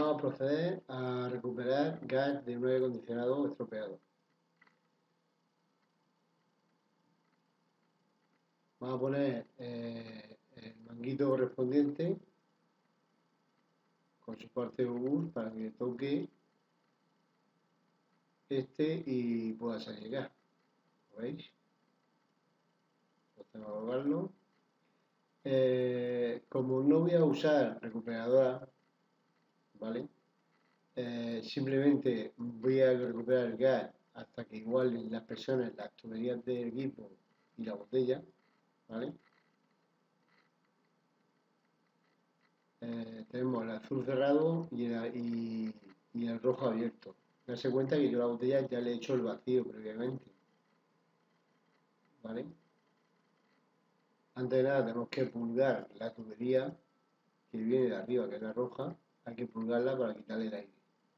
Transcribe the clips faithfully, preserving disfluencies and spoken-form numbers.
Vamos a proceder a recuperar gas de un aire acondicionado estropeado. Vamos a poner eh, el manguito correspondiente con su parte de yogur para que toque este y pueda salir gas. ¿Lo veis? Entonces vamos a colocarlo. Eh, como no voy a usar recuperadora, ¿vale? Eh, simplemente voy a recuperar el gas hasta que igualen las presiones, las tuberías del equipo y la botella, ¿vale? Eh, tenemos el azul cerrado y el, y, y el rojo abierto. Darse cuenta que yo la botella ya le he hecho el vacío previamente, ¿vale? Antes de nada tenemos que pulgar la tubería que viene de arriba, que es la roja, hay que pulgarla para quitarle el aire.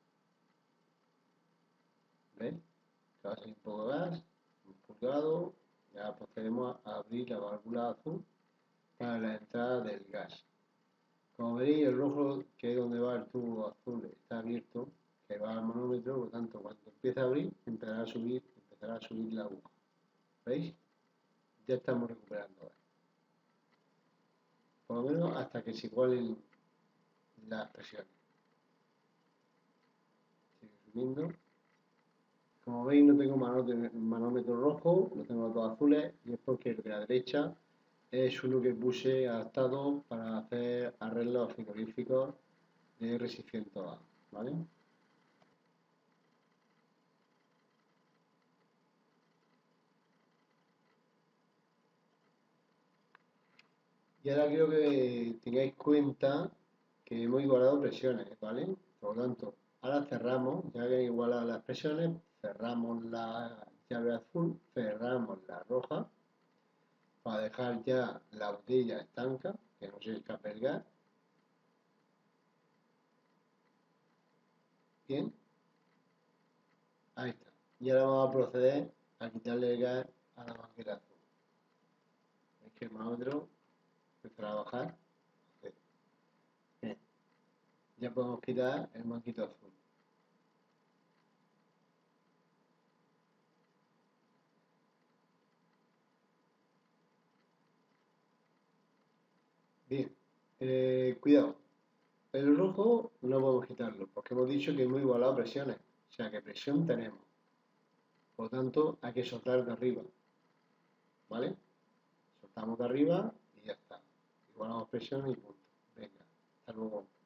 ¿Ves? Que va a salir un poco de gas, un pulgado, ya procedemos a abrir la válvula azul para la entrada del gas. Como veréis, el rojo, que es donde va el tubo azul, está abierto, que va al manómetro, por lo tanto, cuando empiece a abrir, empezará a subir, empezará a subir la aguja. ¿Veis? Ya estamos recuperando. ¿Vale? Por lo menos hasta que se igualen las presiones. Sigue subiendo. Como veis, no tengo manómetro rojo, lo tengo los dos azules, y es porque el de la derecha es uno que puse adaptado para hacer arreglos frigoríficos de R seiscientos A, ¿vale? Y ahora quiero que tengáis cuenta que hemos igualado presiones, ¿vale? Por lo tanto, ahora cerramos, ya que igualado las presiones, cerramos la llave azul, cerramos la roja, para dejar ya la botella estanca, que no se escape el gas. Bien, ahí está. Y ahora vamos a proceder a quitarle el gas a la manguera azul. Es que el manómetro empezará a bajar. Bien, ya podemos quitar el manguito azul. Bien, eh, cuidado. El rojo no podemos quitarlo, porque hemos dicho que hemos igualado presiones. O sea que presión tenemos. Por lo tanto, hay que soltar de arriba. ¿Vale? Soltamos de arriba y ya está. Igualamos presión y punto. Venga, hasta luego.